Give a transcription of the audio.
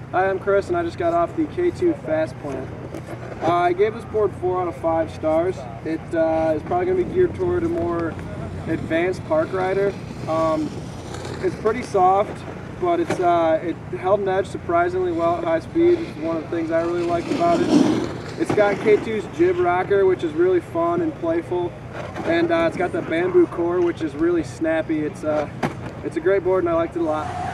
Hi, I'm Chris, and I just got off the K2 Fastplant. I gave this board 4 out of 5 stars. It is probably going to be geared toward a more advanced park rider. It's pretty soft, but it held an edge surprisingly well at high speed. It's one of the things I really liked about it. It's got K2's jib rocker, which is really fun and playful, and it's got the bamboo core, which is really snappy. It's a great board, and I liked it a lot.